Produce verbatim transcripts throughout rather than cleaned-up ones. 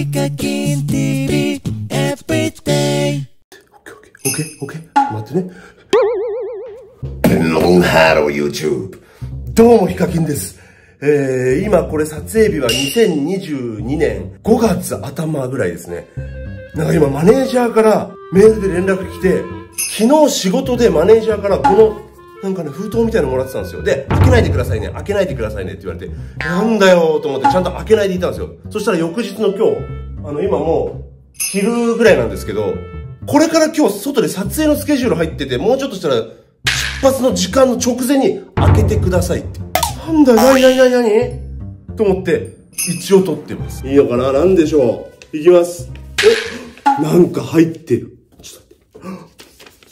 ヒカキン ティーブイ everyday。 オッケーオッケーオッケー、待ってね。ロンハロー YouTube。どうもヒカキンです。えー、今これ撮影日はにせんにじゅうにねんごがつ頭ぐらいですね。なんか今マネージャーからメールで連絡来て、昨日仕事でマネージャーからこのなんかね封筒みたいなのもらってたんですよ。で、開けないでくださいね、開けないでくださいねって言われて、なんだよと思ってちゃんと開けないでいたんですよ。そしたら翌日の今日、あの今もう昼ぐらいなんですけど、これから今日外で撮影のスケジュール入ってて、もうちょっとしたら出発の時間の直前に開けてくださいって。なんだよ、なになになになにと思って、一応撮ってます。いいのかな、なんでしょう。いきます。え、なんか入ってる。ちょっと待って。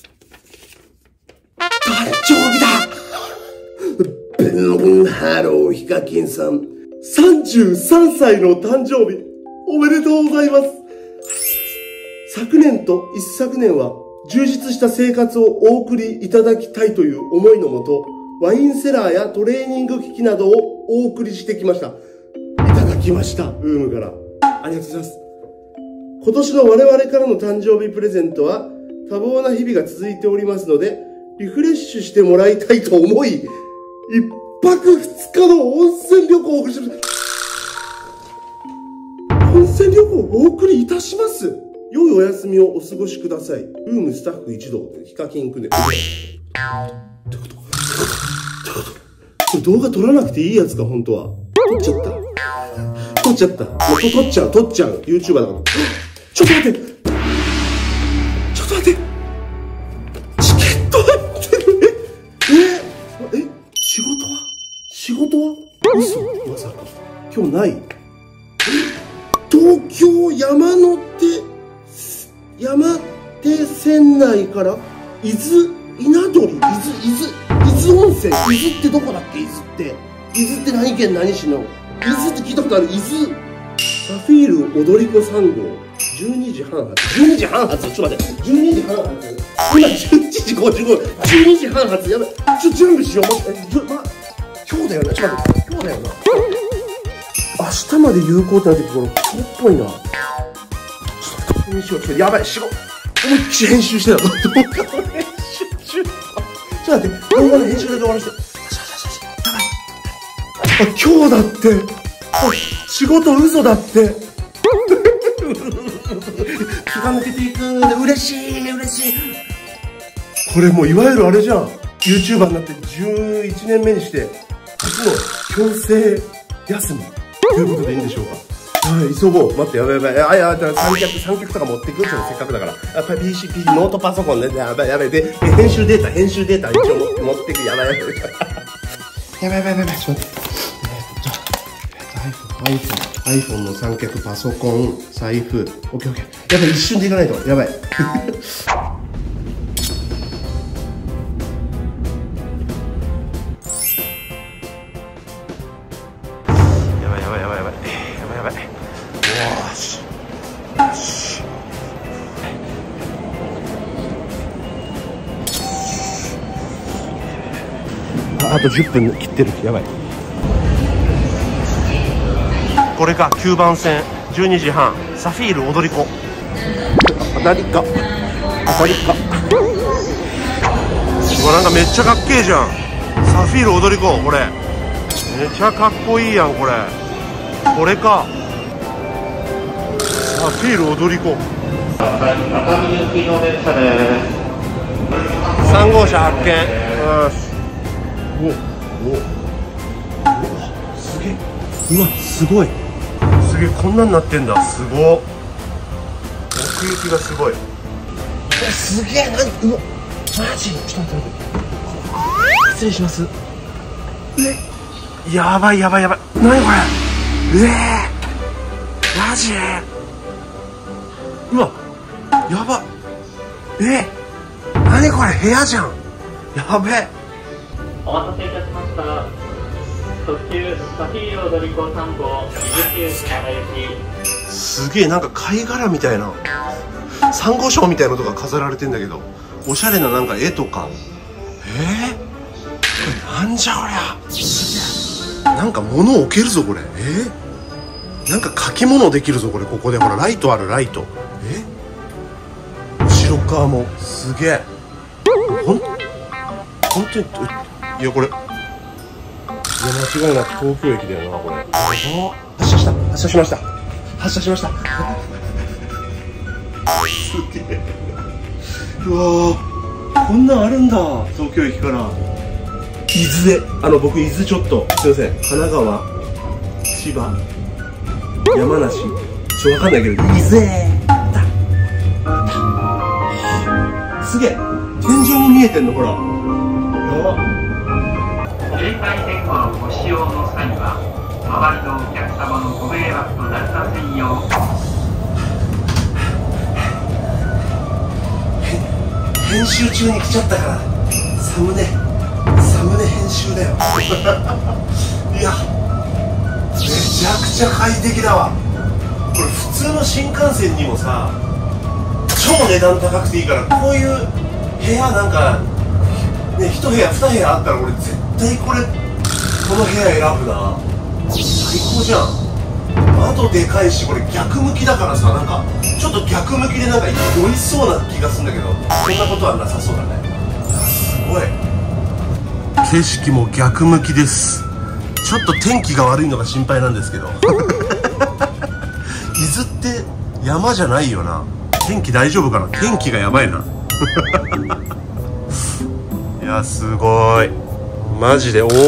誕生日だ。ベロンハローヒカキンさん。さんじゅうさんさいの誕生日。おめでとうございます。昨年と一昨年は充実した生活をお送りいただきたいという思いのもと、ワインセラーやトレーニング機器などをお送りしてきました。いただきました。ウームから。ありがとうございます。今年の我々からの誕生日プレゼントは多忙な日々が続いておりますので、リフレッシュしてもらいたいと思い、一泊二日の温泉旅行をお送りします。温泉旅行をお送りいたします。良いお休みをお過ごしください。ルームスタッフ一同、ヒカキンくんで。どういうことどういうことこれ動画撮らなくていいやつか、本当は。撮っちゃった。撮っちゃった。もう撮っちゃう、撮っちゃう。YouTuber だから。ちょっと待って。ちょっと待って。チケット入ってる。えええ仕事は仕事は嘘まさか。今日ない。東京山手山手線内から伊豆稲取、伊豆、伊豆、伊豆温泉。伊豆ってどこだっけ、伊豆って。伊豆って何県何市の伊豆って聞いたことある。伊豆。サフィール踊り子さん号。じゅうにじはん発。じゅうにじはん発。ちょっと待って。じゅうにじはん発。今じゅういちじごじゅうご。じゅうにじはん発。やばい。ちょ、準備しよう。え、じゅ、ま、今日だよな。ちょっと待って。今日だよな。明日まで有効ってなってくる。今日っぽいな。ちょっと確認しよう。ちょっとやばい。仕事。思いっきり編集してた。動画の編集中。ちょっと待って。動画の編集だけ終わらせて。やばい。あ、今日だって。あ、仕事嘘だって。気が抜けていく。嬉しい、嬉しい。これもういわゆるあれじゃん。YouTuber になってじゅういちねんめにして、初の強制休み。ということでいいんでしょうか。はい、急ごう。待って、やばいやばい。あ、やばい、三脚、三脚とか持ってくる。ちょっとせっかくだから。やっぱり ピーシー、ピーシー、ノートパソコンね。やばいやばい。で、編集データ、編集データ一応持ってく。やばいやばい。やばいやばいやばい。ちょっと待って。iPhone、iPhone の三脚、パソコン、財布。オッケーオッケー。やばい、一瞬でいかないと。やばい。あとじゅっぷん切ってる。やばい。これか、きゅうばん線じゅうにじはんサフィール踊り子。当たりか当たりか。うわ、なんかめっちゃかっけえじゃん。サフィール踊り子。これめちゃかっこいいやん。これこれか、サフィール踊り子。さんごうしゃ発見。よし。おおおすげえ。うわ、すごい。すげえ、こんなになってんだ。すごっ。奥行きがすごい。え、すげえ。なに、うわ、マジ。ちょっと待って待って。失礼します。え、やばいやばいやばい。なにこれ。ええー、マジ。うわ、やば。えー、なにこれ、部屋じゃん。やべえ。 お待たせいたしました。特急サフィール踊り子さん号伊豆急長行き。 すげえ、なんか貝殻みたいなサンゴ礁みたいなのとか飾られてんだけど、おしゃれななんか絵とか。えー、これなんじゃこりゃ。すげえ、なんか物置けるぞこれ。えー、 なんか書き物できるぞこれ。ここでほらライトある、ライト。え後ろ側もすげえ。ほん本当に、いやこれ、いや間違いなく東京駅だよなこれ。発車した、発車しました、発車しました。すげえ。うわー、こんなんあるんだ、東京駅から。伊豆で、あの僕伊豆ちょっとすいません、神奈川、千葉、山梨、ちょっとわかんないけど伊豆だ。すげえ、天井も見えてんのほら。やば。 携帯電話をご使用の際は周りのお客様のご迷惑となりませんよう。 編集中に来ちゃったからサムネサムネ編集だよ。いやめちゃくちゃ快適だわこれ。普通の新幹線にもさ超値段高くていいから、こういう部屋なんかね、いち部屋に部屋あったら俺絶対これこの部屋選ぶな。最高じゃん。窓でかいし、これ逆向きだからさ、なんかちょっと逆向きでなんか酔いそうな気がするんだけど、そんなことはなさそうだね。すごい。景色も逆向きです。ちょっと天気が悪いのが心配なんですけど。伊豆って山じゃないよな。天気大丈夫かな。天気がやばいな。いやすごいマジで。おお、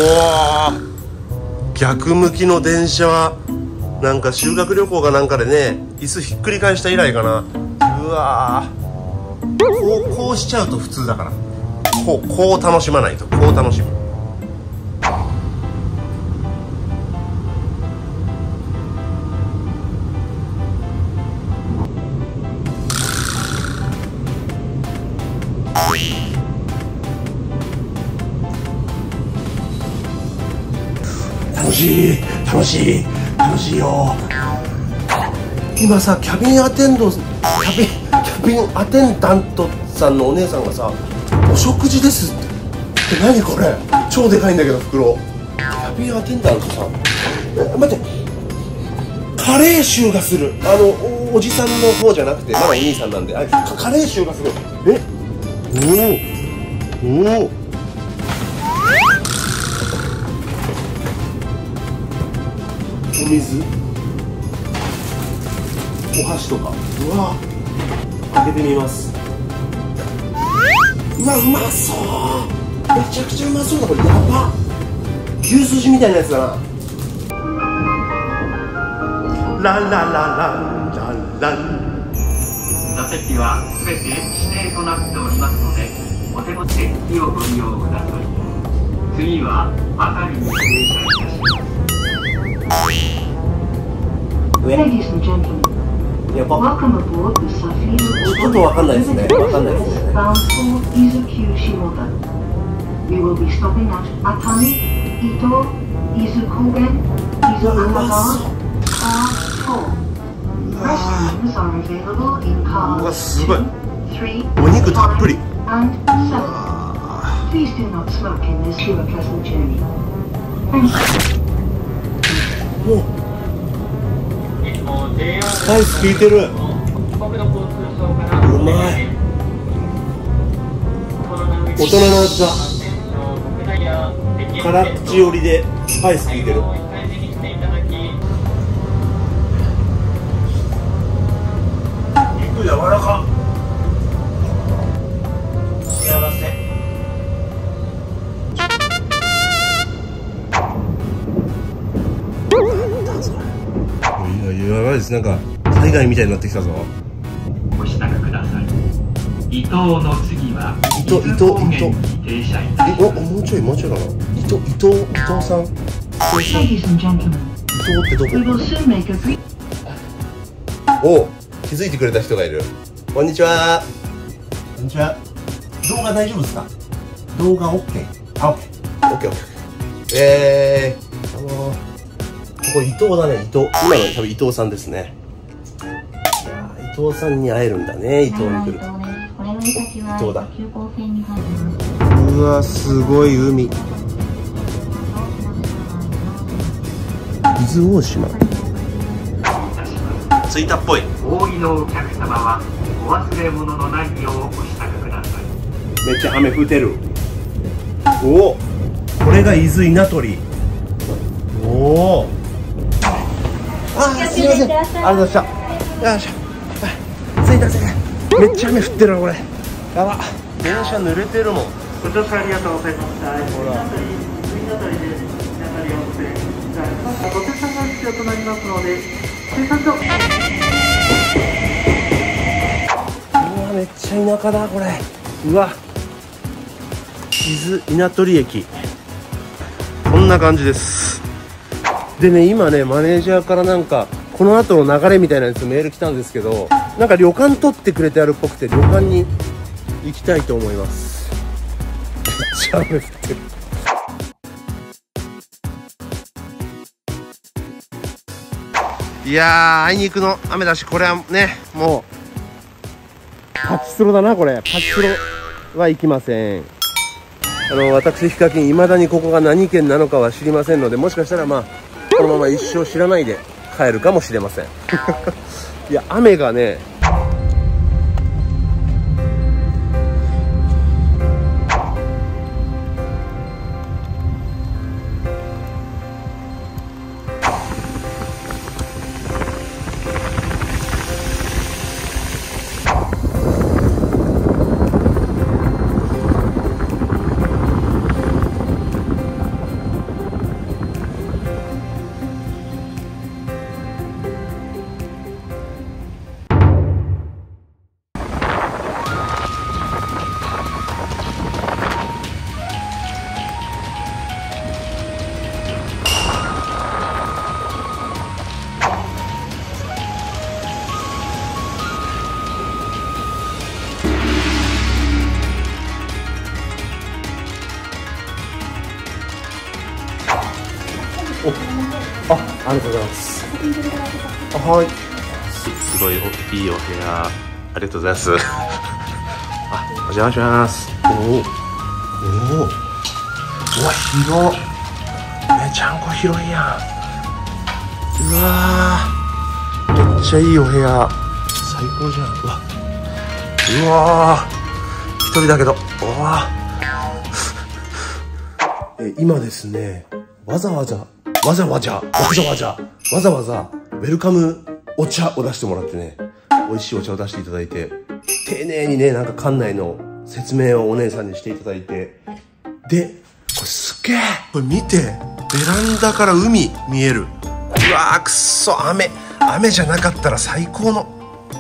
逆向きの電車はなんか修学旅行かなんかでね、椅子ひっくり返した以来かな。うわー、こう、こうしちゃうと普通だから、こうこう楽しまないと。こう楽しむ。楽しい楽しい楽しいよ。今さキャビンアテンドキャビンキャビンアテンダントさんのお姉さんがさ「お食事です」って「え何これ超でかいんだけど袋」キャビンアテンダントさん、え待って、カレー臭がする。あの お, おじさんの方じゃなくてまだお兄さんなんで、あカレー臭がする。えおおおお、お水、お箸とか。うわ開けてみます。うわうまそう、めちゃくちゃうまそうだ。これやばっ、牛すじみたいなやつだな。ララララララン。 座席はすべて指定となっておりますので、お手持ちで席をご利用ください。次は辺りに停車いたします。 Ladies and gentlemen, やばっ、 welcome aboard the Safiro ちょっとわかんないですね。わかんないですね。 bound for Izuku Shimoda. We will be stopping at Atami, Ito, Izukogen, Izuakawa, Car four. Restrooms are available in うわ cars すごい、 two, three, お肉たっぷり。 and seven. Please do not smoke in this to a pleasant journey. Thank you. もうスパイス効いてる。うまい。大人の味だ。辛口寄りでスパイス効いてる。肉柔らか。幸せ。いややばいです。なんか海外みたいになってきたぞ。 ご支度ください。伊東の次は伊東伊東伊東停車いたしえ、お、もうちょいもうちょいかな。伊藤伊藤伊藤さん。伊 Ladies and gentlemen, 藤ってど we will こ？ soon make a brief. お、気づいてくれた人がいる。こんにちは。こんにちは。動画大丈夫ですか？動画 OK。あ、OK。OK OK。えー、あのー、ここ伊藤だね。伊藤。今の多分伊藤さんですね。いやー、伊藤さんに会えるんだね。伊藤に来ると。伊藤だ。うわ、すごい海。伊豆大島。 着いたっぽい。 お降りのお客様はお忘れ物のないようお支度ください。 めっちゃ雨降ってる。おお、これが伊豆稲取。おお、あー、すいません、ありがとうございました。よいしょ、着いた着いた。めっちゃ雨降ってるわこれ。やば、電車濡れてるもん。 ご乗車ありがとうございました。 ほら、 ご生産が必要となりますので、生産と。 うわ、めっちゃ田舎だこれ。うわ、伊豆稲取駅、こんな感じです。でね、今ね、マネージャーからなんかこの後の流れみたいなやつメール来たんですけど、なんか旅館取ってくれてあるっぽくて、旅館に行きたいと思います。めっちゃ雨降ってる。いやー、あいにくの雨だし、これはね、もうパチスロだなこれ。パチスロは行きません。あの、私ヒカキン、いまだにここが何県なのかは知りませんので、もしかしたらまあこのまま一生知らないで帰るかもしれません。いや、雨がね、あ、ありがとうございます。あ、はい。す, すごいいいお部屋、ありがとうございます。あ、お邪魔します。おお、おお、うわ、広。めちゃんこ広いやん。うわー、めっちゃいいお部屋、最高じゃん。うわ、うわー、一人だけど、うわー。え、今ですね、わざわざわざわざわざわざわざわざウェルカムお茶を出してもらってね、美味しいお茶を出していただいて、丁寧にね、なんか館内の説明をお姉さんにしていただいて、で、これすっげえ、これ見て、ベランダから海見える。うわー、くっそ、雨雨じゃなかったら最高の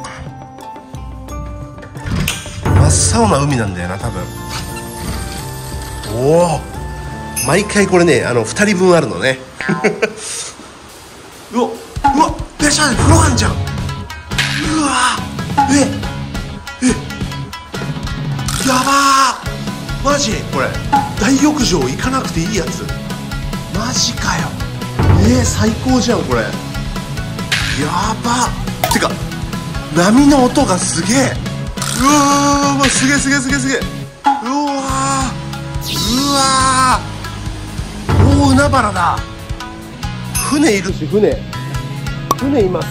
真っ青な海なんだよな多分。おお、毎回これね、あのふたりぶんあるのね。うわ、うわ、電車で風呂あんじゃん。うわ、ええ、やばー、マジこれ大浴場行かなくていいやつ、マジかよ。えー、最高じゃんこれ。やばー、てか波の音がすげえ。うわー、すげえすげえすげえすげえ。うわー、うわー、大海原だ。船いるし、船船います。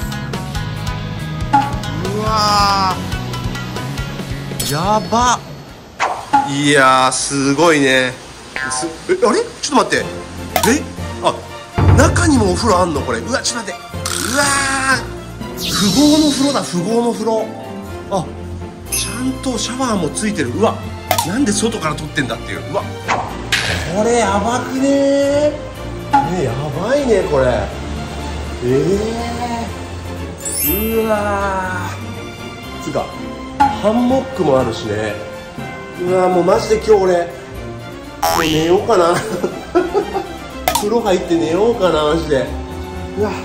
うわー、やば。いやー、すごいね。すえ、あれ、ちょっと待って、え、あ、中にもお風呂あんのこれ。うわ、ちょっと待って、うわー、富豪の風呂だ、富豪の風呂。あ、ちゃんとシャワーもついてる。うわ、なんで外から撮ってんだっていう。うわ、これやばくねー。ね、やばいねこれ。ええー、うわー、つうかハンモックもあるしね。うわー、もうマジで今日俺もう寝ようかな。風呂入って寝ようかなマジで。うわ、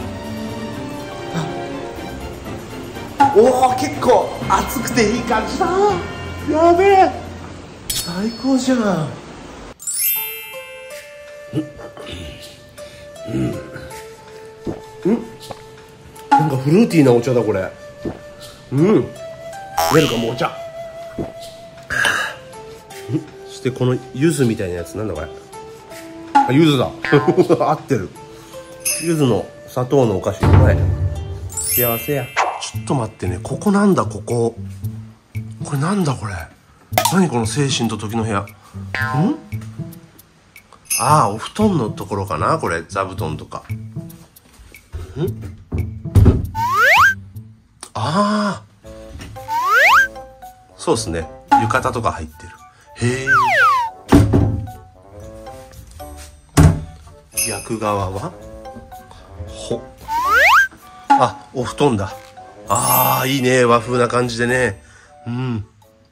おお、結構暑くていい感じだ。やべえ、最高じゃん。うん、うん、なんかフルーティーなお茶だこれ。うん、ウェルカムお茶。そしてこの柚子みたいなやつ、なんだこれ。あ、柚子だ。合ってる。柚子の砂糖のお菓子、うまい。幸せや。 ょっと待ってね、ここなんだ、ここ。これなんだこれ。何この精神と時の部屋。ん？ああ、お布団のところかな、これ。座布団とか。ん？ああ。そうですね。浴衣とか入ってる。へえ。逆側はほ。あ、お布団だ。ああ、いいね。和風な感じでね。うん。ん？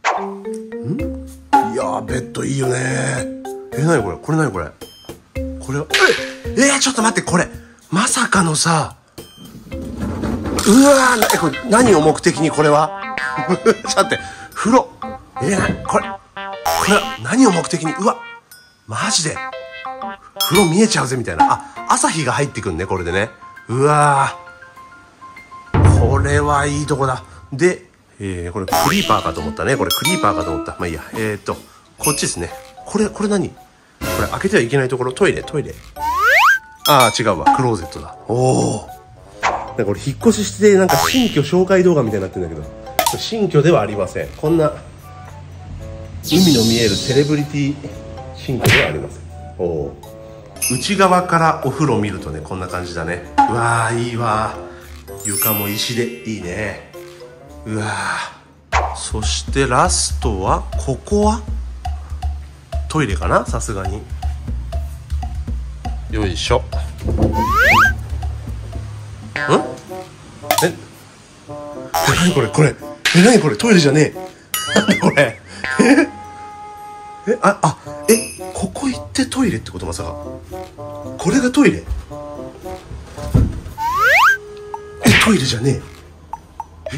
いやー、ベッドいいよね。え、なにこれ？これなにこれ？これは、え、えー、ちょっと待って、これ。まさかのさ、うわー、これ、何を目的にこれはちょっと待って、風呂。えー、な、これ、これは何を目的に、うわ、マジで。風呂見えちゃうぜ、みたいな。あ、朝日が入ってくんね、これでね。うわー。これはいいとこだ。で、えー、これクリーパーかと思ったね。これクリーパーかと思った。まあいいや。えーっと、こっちですね。これ、これ何？これ開けてはいけないところ。トイレ、トイレ。ああ、違うわ。クローゼットだ。おお。なんかこれ引っ越しして、なんか新居紹介動画みたいになってるんだけど、新居ではありません。こんな、海の見えるセレブリティ新居ではありません。おお。内側からお風呂見るとね、こんな感じだね。うわー、いいわー。床も石でいいね。うわー。そしてラストは、ここはトイレかな、さすがに。よいしょ。ん？え、え、なにこれ、これ。え、なにこれ、トイレじゃねえ。なにこれ。ええ、あ、あ、え、ここ行ってトイレってこと？まさか。これがトイレ？え、トイレじゃねえ。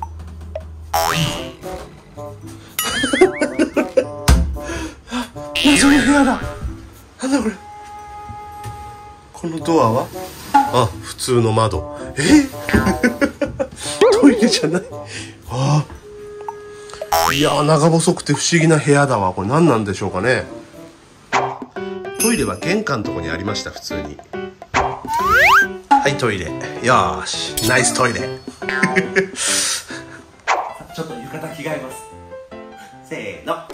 え謎の部屋だ。なんだこれ。このドアは？あ、普通の窓。えトイレじゃない。ああ。いやー、長細くて不思議な部屋だわ。これ何なんでしょうかね。トイレは玄関のとこにありました、普通に。はい、トイレ。よーし、ナイストイレ。ちょっと浴衣着替えます。せーの。はい。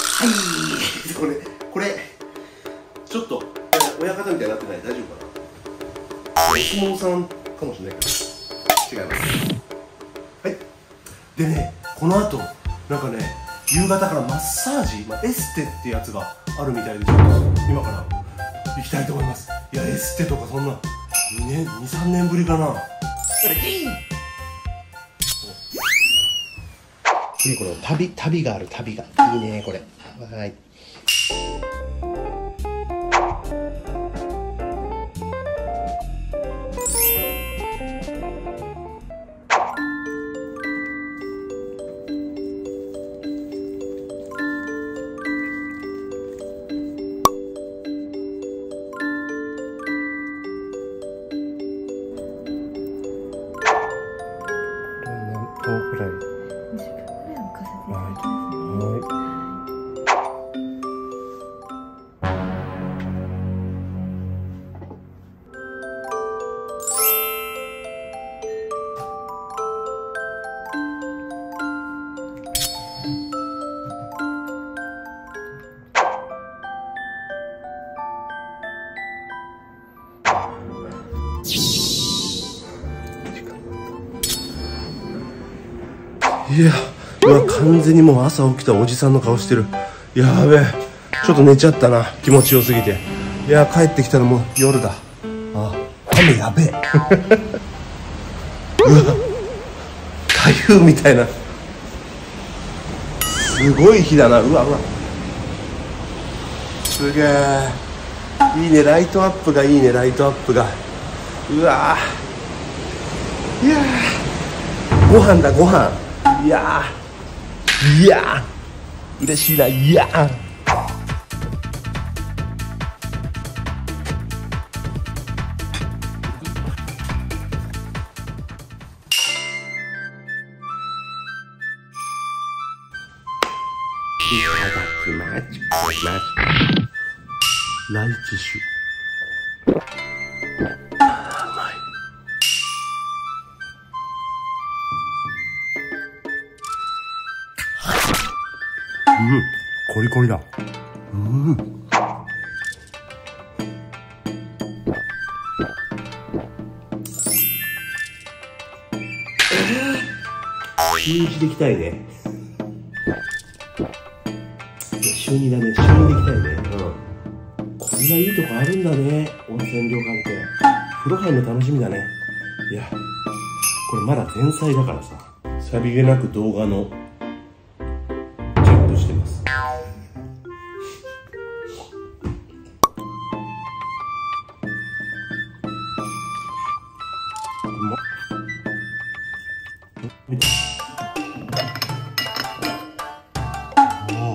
これ、これ、ちょっと、親方みたいになってない？大丈夫かな？お相撲さんかもしれないけど。違います。はい。でね、この後、なんかね、夕方からマッサージ、まあ、エステってやつがあるみたいで、ちょっと今から行きたいと思います。いや、エステとかそんな、に、さんねんぶりかな。これ、いい！ね、この旅、旅がある、旅が。いいね、これ。はい。何分くらい？ じゅっぷんくらい置かせていただきますね。 はい。いや、うわ、完全にもう朝起きたおじさんの顔してる。やべえ、ちょっと寝ちゃったな、気持ちよすぎて。いや、帰ってきたらもう夜だ。あ、雨やべえ。うわ、台風みたいな。すごい日だな。うわうわ、すげえ。いいね、ライトアップがいいね、ライトアップが。うわー、いやー、ご飯だ、ご飯。いやー、いやー、嬉しいな。いやー、いただきます。ライチ酒。あー、うまい。 コリコリだ。うん。週一で行きたいね。週二だね。週二で行きたいね。うん。こんないいとこあるんだね。温泉旅館って。風呂入るの楽しみだね。いや、これまだ前菜だからさ。さりげなく動画のチェックしてます。うまっ。見て。おお。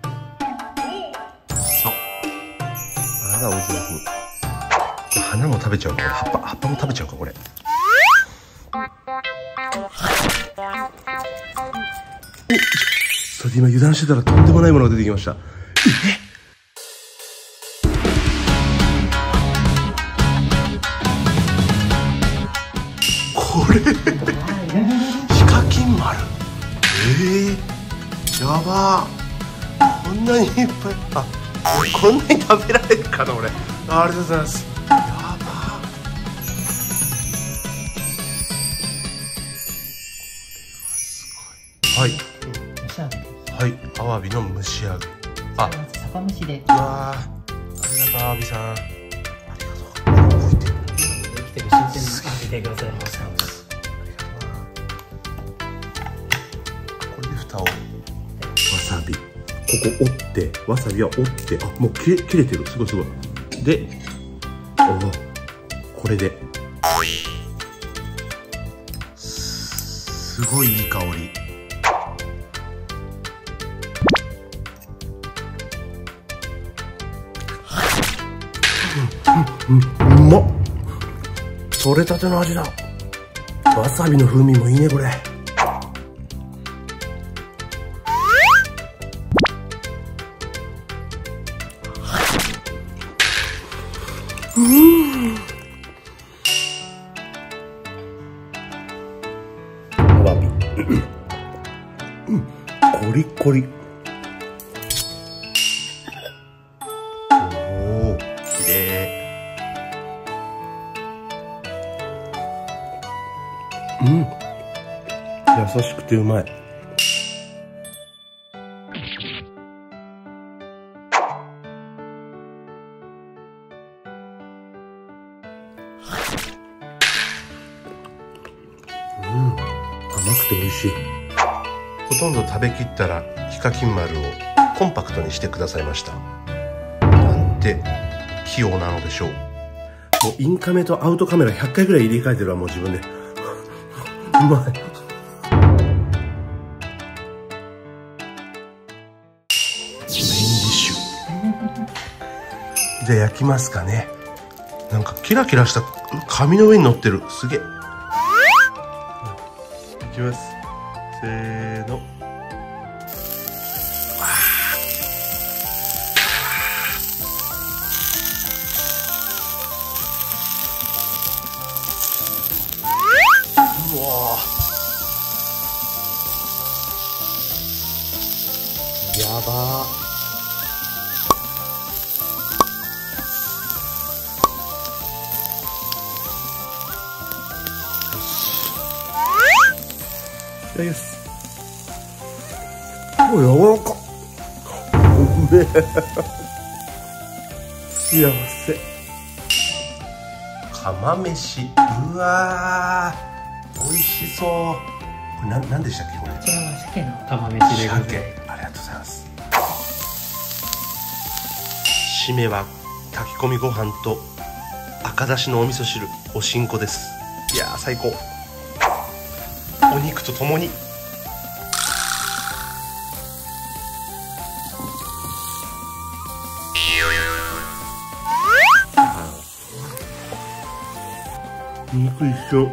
そう。あら、おいしい。花も食べちゃうか、これ。葉っぱ、葉っぱも食べちゃうか、これ。それで今油断してたらとんでもないものが出てきました。え？これヒカキン丸。えー、やばー。こんなにいっぱい。あ、こんなに食べられるかな俺。あ、ありがとうございます。やばー。はい。 蒸し揚げです。 はい、アワビの蒸し揚げ。あ、 酒蒸しで。 うわー、ありがとう、アワビさん。ありがとう。動いてる。 生きてる新鮮なアワビでございます。 これで蓋を。わさび。ここ折って、わさびは折って、あ、もう切れ、切れてる。すごいすごい。で、おお、これで。すごいいい香り。うん、うん、うまっ。取れたての味だ。わさびの風味もいいね、これ。うん。アワビ。うん、コリコリ。うん、優しくてうまい。うん、甘くて美味しい。ほとんど食べきったらヒカキン丸をコンパクトにしてくださいました。なんて器用なのでしょう。もうインカメとアウトカメラひゃっかいぐらい入れ替えてるわ、もう自分で。うまい。メインディッシュ。じゃあ焼きますかね。なんかキラキラした紙の上に乗ってる。すげえ。いきます。せーの。うわー、やばー。いただきます。お、柔らかっ。うめえ。幸せ。釜飯。うわー、美味しそう。これなん、なんでしたっけ、これ。 こちらは鮭の釜飯でございます。 鮭、ありがとうございます。締めは炊き込みご飯と赤だしのお味噌汁、おしんこです。いやー、最高。お肉とともに。肉一緒。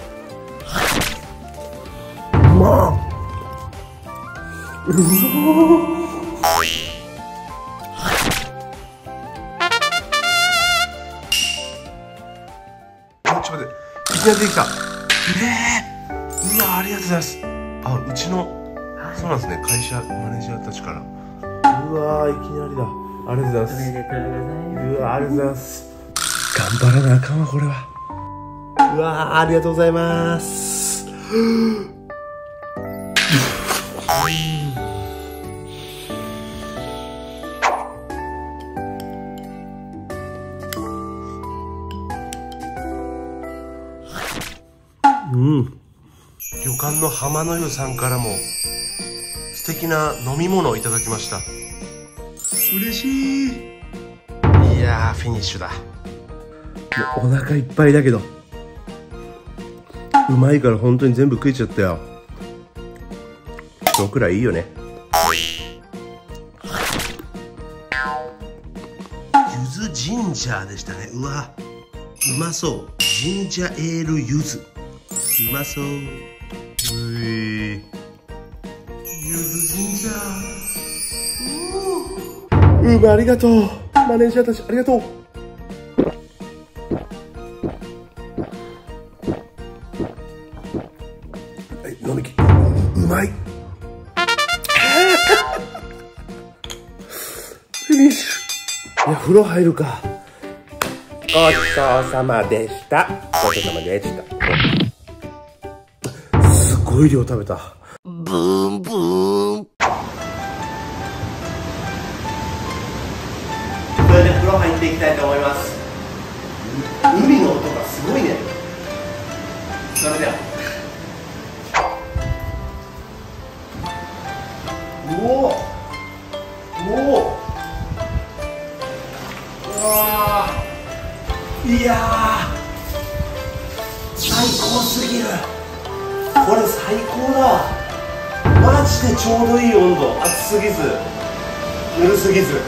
うまっ。うまっ。あ、ちょっと待って、いきなりできた。ええー、うわ、ありがとうございます。あ、うちの、そうなんですね、会社マネージャーたちからうわー、いきなりだ。ありがとうございます。 おめでとうございます。 うわー、ありがとうございます。頑張らなあかんわ、これは。うわー、ありがとうございます。うん。旅館の浜の湯さんからも素敵な飲み物をいただきました。嬉しい。いやー、フィニッシュだ。もうお腹いっぱいだけどうまいから本当に全部食えちゃったよ。僕らいいよね。ゆずジンジャーでしたね。うわ、うまそう。ジンジャーエールゆず、うまそう。うい、ゆずジンジャー。うー、うま、ありがとう。マネージャーたちありがとう。はい、飲みき、うまい。フィニッシュ。いや、風呂入るか。ごちそうさまでした。ごちそうさまでした。すごい量食べた。ブーンブーン。これで風呂入っていきたいと思います。海の音がすごいね。それでは。おお。おお。うわー、いやー、最高すぎる。これ最高だ。マジでちょうどいい温度。熱すぎずぬるすぎず。いや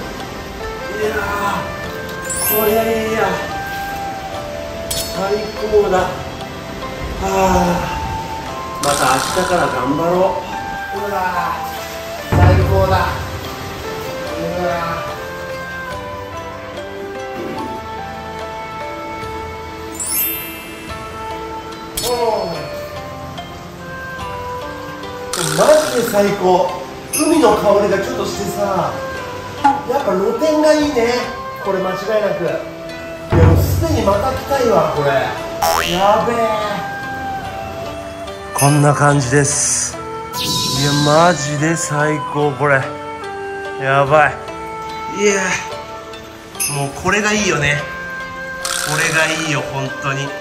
ー、こりゃいいや。最高だ。はあ、また明日から頑張ろう。うわー、最高だ。うわー、マジで最高。海の香りがちょっとしてさ、やっぱ露天がいいね。これ間違いなく。いや、もうすでにまた来たいわこれ。やべえ。こんな感じです。いや、マジで最高。これやばい。いや、もうこれがいいよね。これがいいよ本当に。いや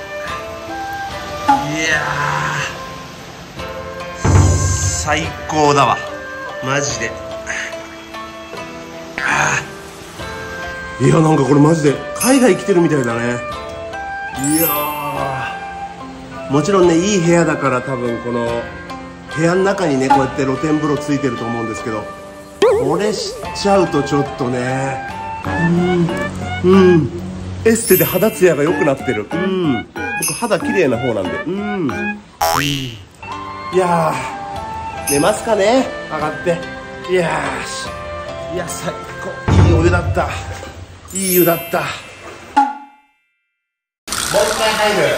ー、最高だわマジで。いや、なんかこれマジで海外来てるみたいだね。いやー、もちろんね、いい部屋だから多分この部屋の中にね、こうやって露天風呂ついてると思うんですけど、これしちゃうとちょっとね、うんうん、エステで肌ツヤが良くなってる。うん、僕肌綺麗な方なんで。うん、いやー、寝ますかね、上がって。いやーし、いや、最高。いいお湯だった。いい湯だった。もう一回入る。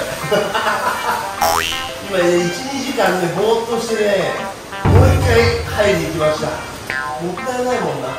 今ね、いち、にじかんね、ぼーっとしてね、もう一回入りに行きました。もったいないもんな。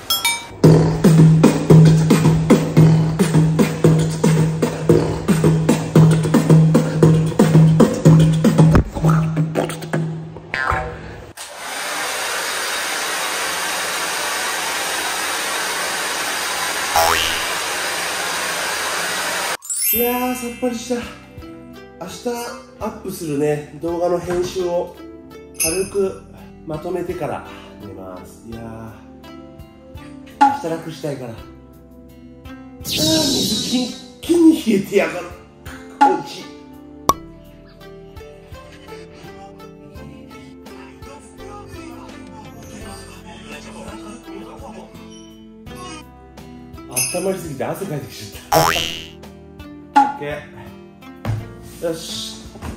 いやー、さっぱりした。明日アップするね、動画の編集を軽くまとめてから寝ます。いやー、明日楽したいから。あー、水キンキンに冷えてやがる。おいしい。温まりすぎて汗かいてきちゃった。よし。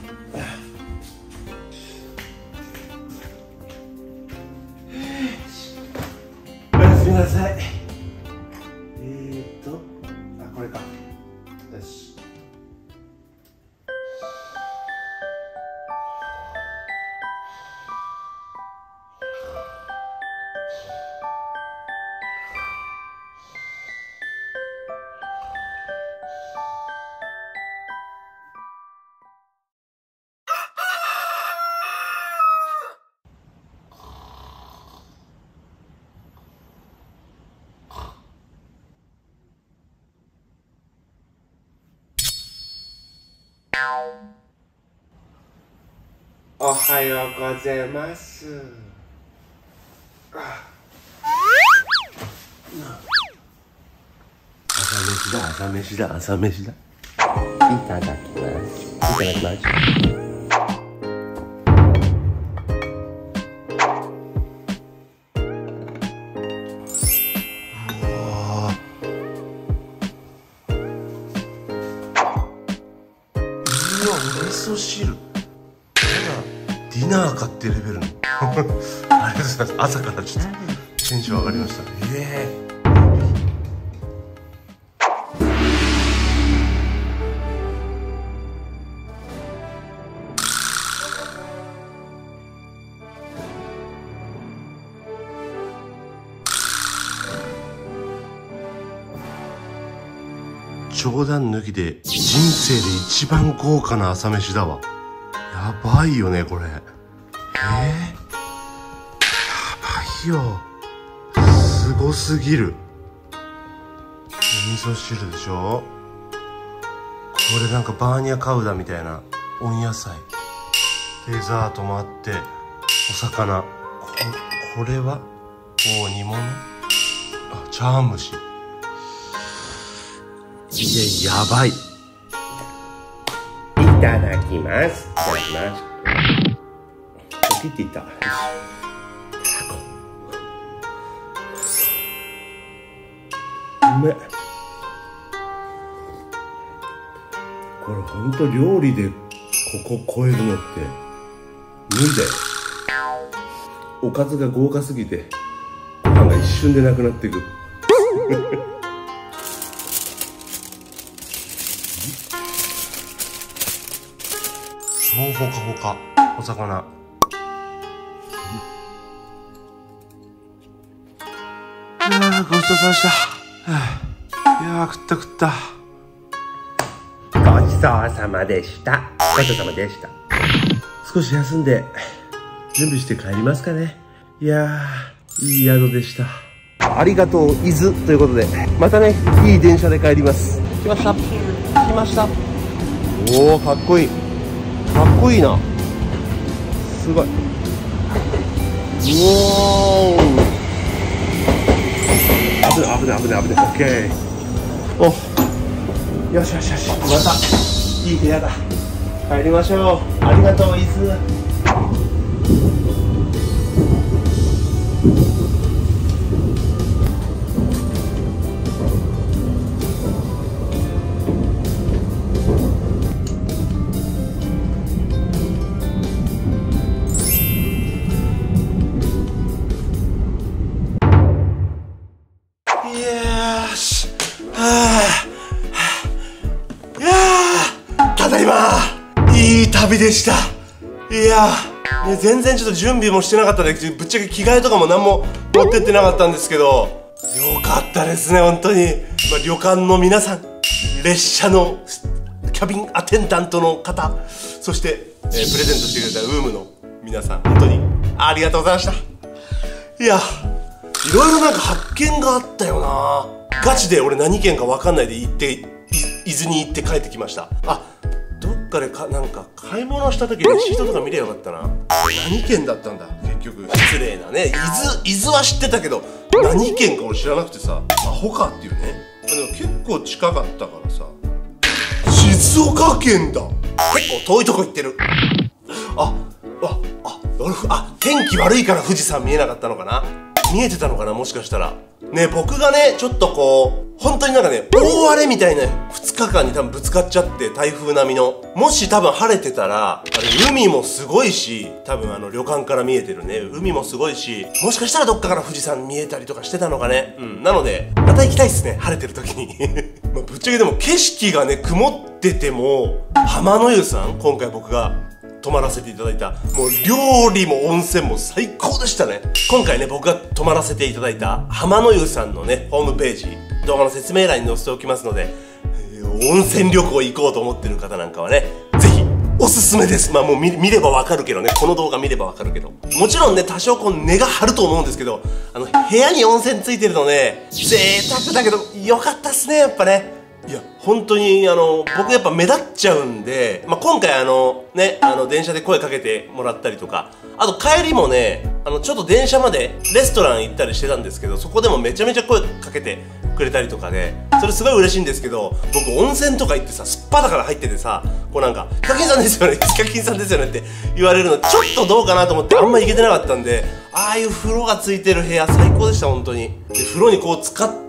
おやすみなさい。えーっと、あ、これか。よし。 おはようございます。朝飯だ、朝飯だ、朝飯だ。いただきます。いただきます。味噌汁、まだディナーかっていうレベルのありがとうございます。朝からちょっとテンション上がりました。ええ冗談抜きで人生で一番豪華な朝飯だわ。やばいよねこれ。えー、やばいよ。すごすぎる。お味噌汁でしょ。これなんかバーニャカウダみたいな温野菜、デザートもあってお魚、こ, これはお煮物、あ茶碗蒸し。いや、やばい。いただきます。いただきます。切っていった。うめえ。これほんと料理でここ超えるのって無理だよ。おかずが豪華すぎてご飯が一瞬でなくなっていく。超ほかほかお魚。いやーごちそうさまでした。いやー食った食った。ごちそうさまでした。ごちそうさまでした。少し休んで準備して帰りますかね。いやーいい宿でした。ありがとう伊豆ということで、またねいい電車で帰ります。来ました来ました。おおかっこいい。かっこいいな。すごい。うおー。危ない危ない危ない危ない。オッケー。お。よしよしよし。またいい部屋だ。帰りましょう。ありがとう伊豆。旅でした。いやー、ね、全然ちょっと準備もしてなかったで、ぶっちゃけ着替えとかも何も持ってってなかったんですけど、よかったですね本当に。まあ、旅館の皆さん、列車のキャビンアテンダントの方、そして、えー、プレゼントしてくれたウームの皆さん、本当にありがとうございました。いや、いろいろなんか発見があったよな。ガチで俺何県か分かんないで行って伊豆に行って帰ってきました。あ、どっかでかなんか買い物した時レシートとか見ればよかったな。何県だったんだ結局。失礼なね。伊豆伊豆は知ってたけど何県か俺知らなくてさ、アホかっていうね。でも結構近かったからさ、静岡県だ。結構遠いとこ行ってる。ああああ、天気悪いから富士山見えなかったのかな。見えてたのかなもしかしたらね。僕がねちょっとこう本当になんかね大荒れみたいなふつかかんに多分ぶつかっちゃって、台風並みの。もし多分晴れてたらあれ海もすごいし、多分あの旅館から見えてるね海もすごいし、もしかしたらどっかから富士山見えたりとかしてたのかね。うん、なのでまた行きたいっすね、晴れてる時に。まあぶっちゃけでも景色がね曇ってても、浜の湯さん今回僕が泊まらせていただいた、もう料理も温泉も最高でしたね。今回ね僕が泊まらせていただいた浜の湯さんのねホームページ、動画の説明欄に載せておきますので、えー、温泉旅行行こうと思ってる方なんかはねぜひおすすめです。まあもう 見, 見ればわかるけどね、この動画見ればわかるけど、もちろんね多少こう根が張ると思うんですけど、あの部屋に温泉ついてるのね贅沢だけどよかったっすねやっぱね。いや本当にあの僕やっぱ目立っちゃうんで、まあ、今回あのねあの電車で声かけてもらったりとか、あと帰りもねあのちょっと電車までレストラン行ったりしてたんですけど、そこでもめちゃめちゃ声かけてくれたりとかで、それすごい嬉しいんですけど、僕温泉とか行ってさ、すっぱだから入っててさ、こうなんかヒカキンさんですよねヒカキンさんですよねって言われるのちょっとどうかなと思ってあんま行けてなかったんで、ああいう風呂がついてる部屋最高でした本当に。で風呂にこう浸かって、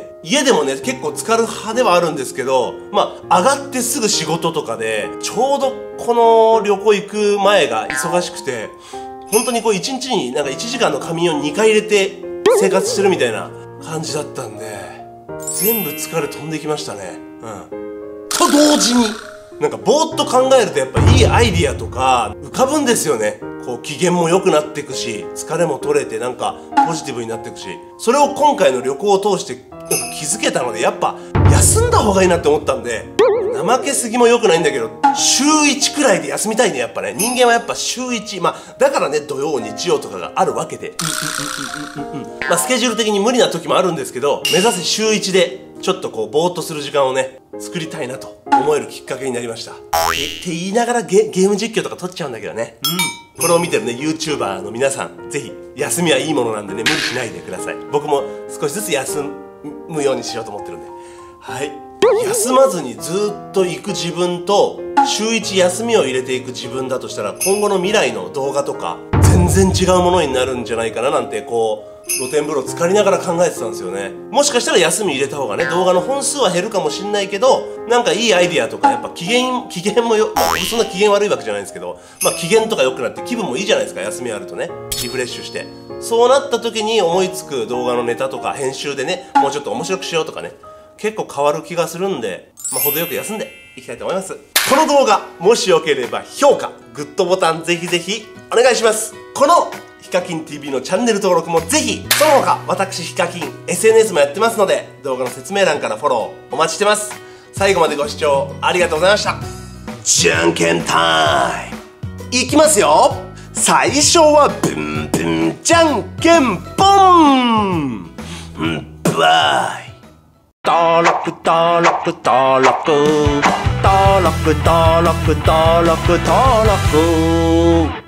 家でもね結構浸かる派ではあるんですけど、まあ上がってすぐ仕事とかでちょうどこの旅行行く前が忙しくて、本当にこういちにちになんかいちじかんの仮眠をにかい入れて生活してるみたいな感じだったんで、全部疲れ飛んできましたね。うんと同時になんかぼーっと考えるとやっぱいいアイディアとか浮かぶんですよね。こう機嫌も良くなっていくし、疲れも取れてなんかポジティブになっていくし、それを今回の旅行を通してなんか気づけたので、やっぱ休んだ方がいいなって思ったんで、怠けすぎも良くないんだけど週いちくらいで休みたいね。やっぱね人間はやっぱ週いち、まあだからね土曜日曜とかがあるわけで、まあスケジュール的に無理な時もあるんですけど、目指せ週いちでちょっとこうぼーっとする時間をね作りたいなと思えるきっかけになりました。って言いながら ゲ, ゲーム実況とか撮っちゃうんだけどね。うんこれを見てるね YouTuber の皆さん、ぜひ休みはいいものなんでね無理しないでください。僕も少しずつ休むようにしようと思ってるんで、はい。休まずにずっと行く自分と週いち休みを入れていく自分だとしたら、今後の未来の動画とか全然違うものになるんじゃないかななんて、こう露天風呂浸かりながら考えてたんですよね。もしかしたら休み入れた方がね動画の本数は減るかもしんないけど、なんかいいアイディアとかやっぱ機嫌機嫌もよ、まあ、そんな機嫌悪いわけじゃないんですけど、まあ機嫌とか良くなって気分もいいじゃないですか。休みあるとねリフレッシュして、そうなった時に思いつく動画のネタとか編集でねもうちょっと面白くしようとかね、結構変わる気がするんで、まあ、程よく休んでいきたいと思います。この動画もしよければ評価グッドボタンぜひぜひお願いします。このヒカキン ティーブイ のチャンネル登録もぜひ。その他私ヒカキン エスエヌエス もやってますので、動画の説明欄からフォローお待ちしてます。最後までご視聴ありがとうございました。じゃんけんタイムいきますよ。最初はブンブンじゃんけんぽんバイ。登録登録登録登録登録登録登録